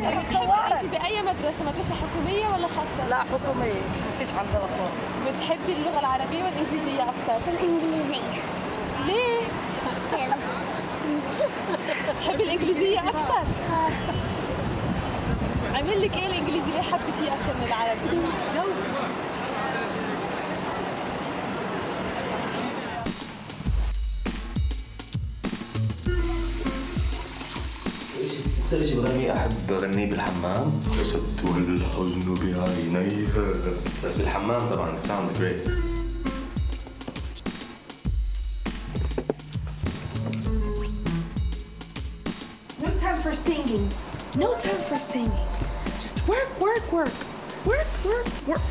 انت باي مدرسه حكوميه ولا خاصه؟ لا حكوميه، مفيش عندنا خاص. بتحبي اللغه العربيه والانجليزيه اكتر؟ الانجليزيه. ليه؟ كده. بتحبي الانجليزيه اكتر؟ عمل لك ايه الانجليزي ليه حبيتيه اكثر من العربي؟ أكثر شيء بغني أحب أغنيه بالحمام. أسدت الحزن بعينيها، بس بالحمام طبعا it sounds great. No time for singing. No time for singing. Just work, work, work. Work, work, work.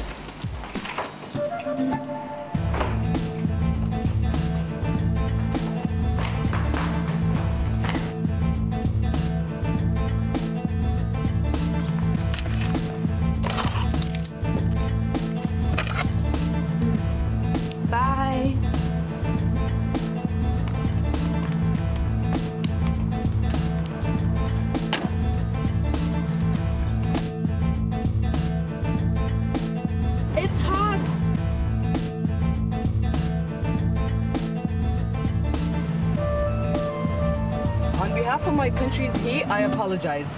Bye. It's hot. On behalf of my country's heat, I apologize.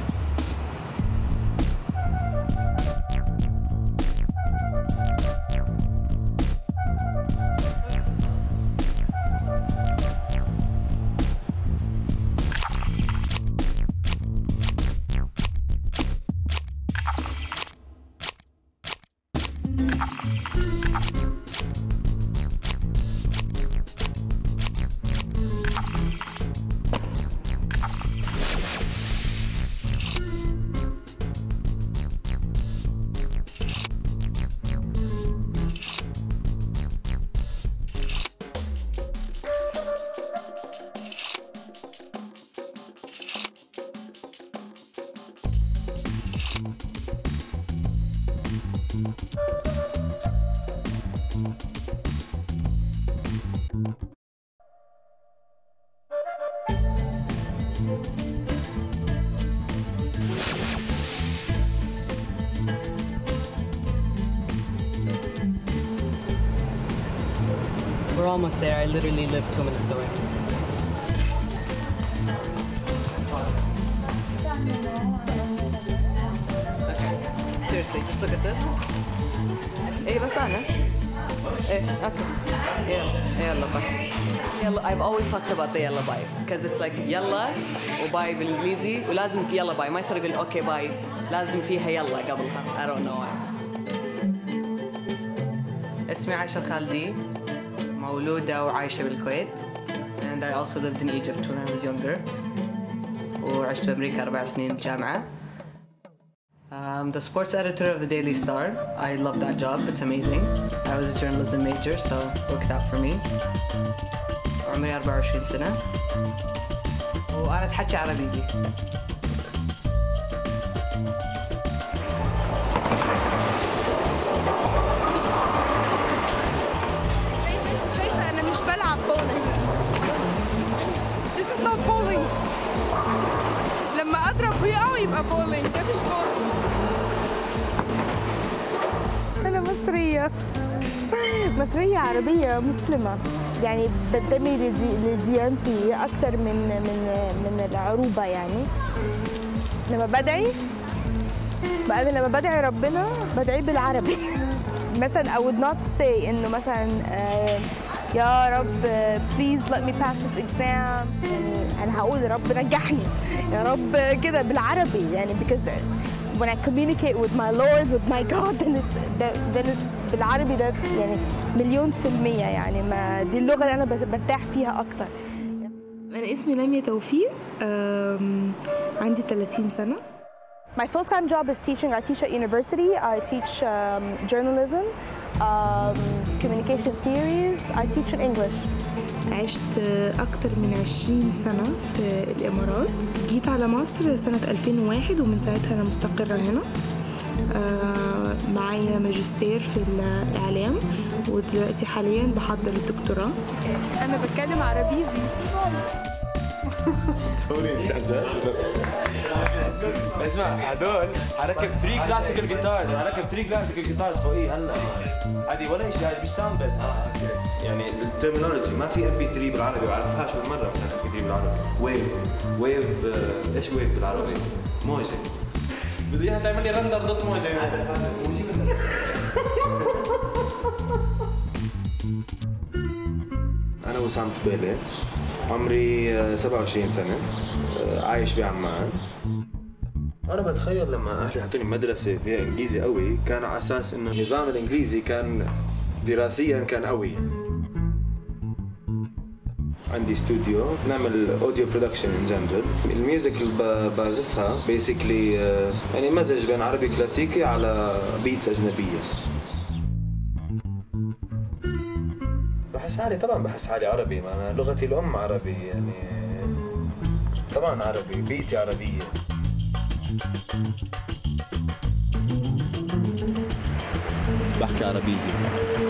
We're almost there. I literally live 2 minutes away. Okay. Seriously, just look at this. Hey, بس أنا. Hey, okay. يلا باي. يلا. I've always talked about the يلا باي because it's like يلا وباي بالإنجليزي ولازم يلا باي ما يصير يقول أوكي باي لازم فيها يلا قبلها. I don't know why. اسمي عايشة الخالدي. مولودة وعايشة بالكويت and I also lived in Egypt when I was younger وعشت بأمريكا 4 سنين بالجامعة. I'm the sports editor of the Daily Star. I love that job, it's amazing. I was a journalism major so it worked out for me. عمري 24 سنة وأنا أتحكي عربي. This is not bowling. لما أضرب ويقع يبقى bowling. ده مش bowling. أنا مصرية عربية مسلمة. يعني بنتمي لديانتي أكتر من العروبة يعني. لما بدعي ربنا بدعي بالعربي. مثلا I would not say إنه مثلا يا رب please let me pass this exam. يعني أنا هقول يا رب نجحني يا رب كده بالعربي يعني because when I communicate with my Lord with my God then it's بالعربي ده يعني 1,000,000% يعني ما دي اللغة اللي أنا برتاح فيها أكتر. أنا اسمي لميا توفيق عندي 30 سنة. My full-time job is teaching. I teach at university. I teach journalism, communication theories. I teach in English. عشت أكتر من 20 سنة في الإمارات. جيت على مصر سنة 2001 ومن ساعتها أنا مستقرة هنا. معايا ماجستير في الإعلام ودلوقتي حاليا بحضر الدكتوراه. أنا بتكلم عربيزي. سوري انت اسمع هدول حركب 3 كلاسيكال جيتارز فوقيه هلا هذه ولا شيء، هذه مش ساوند بيت. يعني الترمينولوجي ما في MP3 بالعربي، بعرفهاش بالمره. مثلا MP3 بالعربي ويف ايش ويف بالعربي؟ موجه. بدي اياها تعمل لي رندر دوت موجه. انا وسام تبيلي، عمري 27 سنه، عايش بعمان. انا بتخيل لما اهلي حطوني مدرسه فيها انجليزي قوي، كان على اساس انه النظام الانجليزي كان دراسيا كان قوي. عندي استوديو نعمل اوديو برودكشن ان جنرال. الميوزك اللي بعزفها بيسكلي يعني مزج بين عربي كلاسيكي على بيتس اجنبيه. بحس حالي عربي، ما انا لغتي الام عربي، يعني طبعا عربي، بيئتي عربيه. بحكي عربيزي.